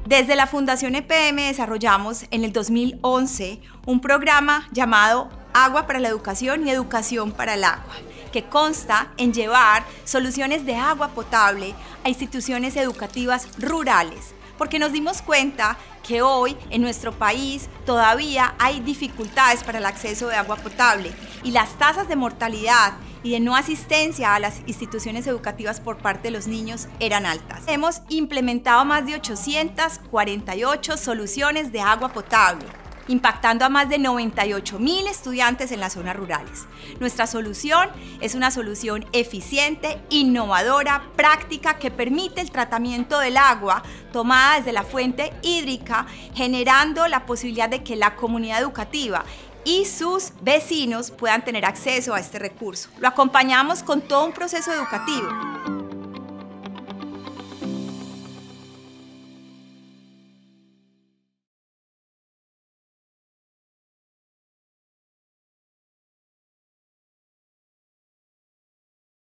Desde la Fundación EPM desarrollamos en el 2011 un programa llamado Agua para la Educación y Educación para el Agua, que consta en llevar soluciones de agua potable a instituciones educativas rurales, porque nos dimos cuenta que hoy en nuestro país todavía hay dificultades para el acceso de agua potable y las tasas de mortalidad y de no asistencia a las instituciones educativas por parte de los niños eran altas. Hemos implementado más de 848 soluciones de agua potable, impactando a más de 98.000 estudiantes en las zonas rurales. Nuestra solución es una solución eficiente, innovadora, práctica, que permite el tratamiento del agua tomada desde la fuente hídrica, generando la posibilidad de que la comunidad educativa y sus vecinos puedan tener acceso a este recurso. Lo acompañamos con todo un proceso educativo.